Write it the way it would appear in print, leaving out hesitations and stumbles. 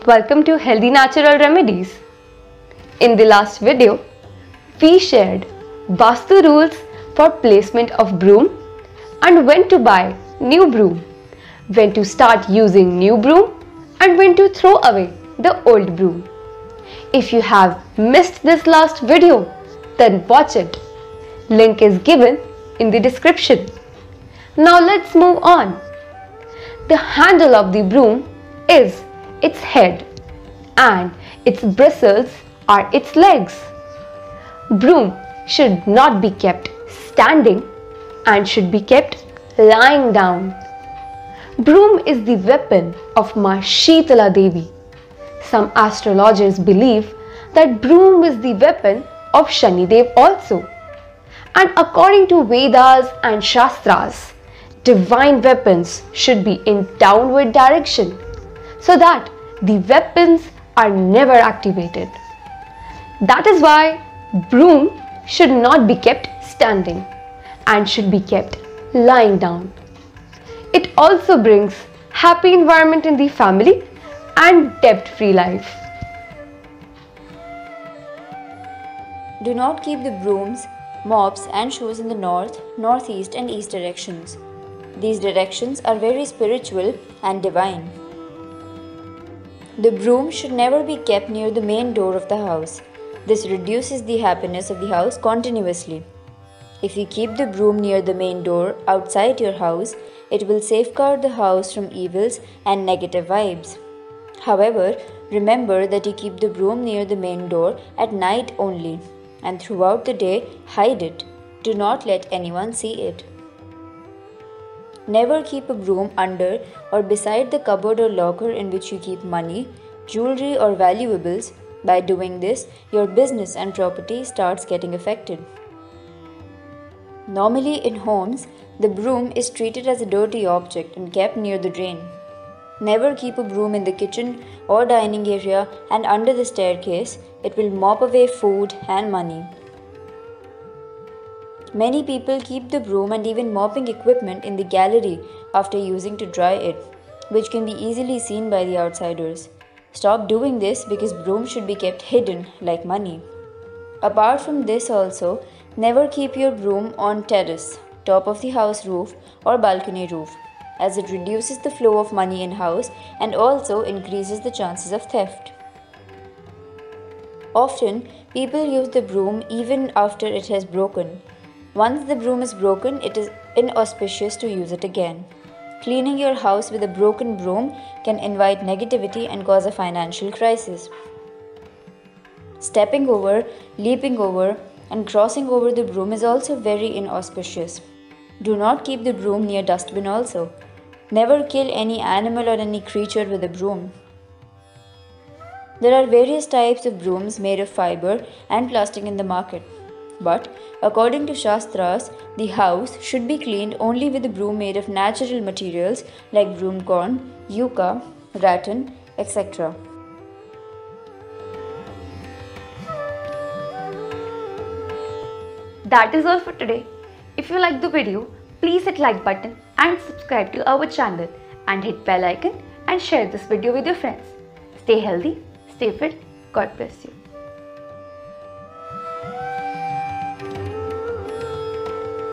Welcome to Healthy Natural Remedies. In the last video, we shared Vastu rules for placement of broom and when to buy new broom, when to start using new broom and when to throw away the old broom. If you have missed this last video, then watch it. Link is given in the description. Now let's move on. The handle of the broom is its head and its bristles are its legs. Broom should not be kept standing and should be kept lying down. Broom is the weapon of Ma Sheetala Devi. Some astrologers believe that broom is the weapon of Shanidev also. And according to Vedas and Shastras, divine weapons should be in downward direction so that the weapons are never activated. That is why broom should not be kept standing and should be kept lying down. It also brings happy environment in the family and debt-free life. Do not keep the brooms, mops and shoes in the north, northeast and east directions. These directions are very spiritual and divine. The broom should never be kept near the main door of the house. This reduces the happiness of the house continuously. If you keep the broom near the main door outside your house, it will safeguard the house from evils and negative vibes. However, remember that you keep the broom near the main door at night only, and throughout the day hide it. Do not let anyone see it. Never keep a broom under or beside the cupboard or locker in which you keep money, jewelry or valuables. By doing this, your business and property starts getting affected. Normally in homes, the broom is treated as a dirty object and kept near the drain. Never keep a broom in the kitchen or dining area and under the staircase. It will mop away food and money. Many people keep the broom and even mopping equipment in the gallery after using to dry it, which can be easily seen by the outsiders. Stop doing this because broom should be kept hidden like money. Apart from this also, never keep your broom on terrace, top of the house roof or balcony roof, as it reduces the flow of money in house and also increases the chances of theft. Often, people use the broom even after it has broken. Once the broom is broken, it is inauspicious to use it again. Cleaning your house with a broken broom can invite negativity and cause a financial crisis. Stepping over, leaping over, and crossing over the broom is also very inauspicious. Do not keep the broom near dustbin also. Never kill any animal or any creature with a broom. There are various types of brooms made of fiber and plastic in the market. But according to Shastras, the house should be cleaned only with a broom made of natural materials like broom corn, yucca, rattan, etc. That is all for today. If you like the video, please hit like button and subscribe to our channel and hit bell icon and share this video with your friends. Stay healthy, stay fit. God bless you.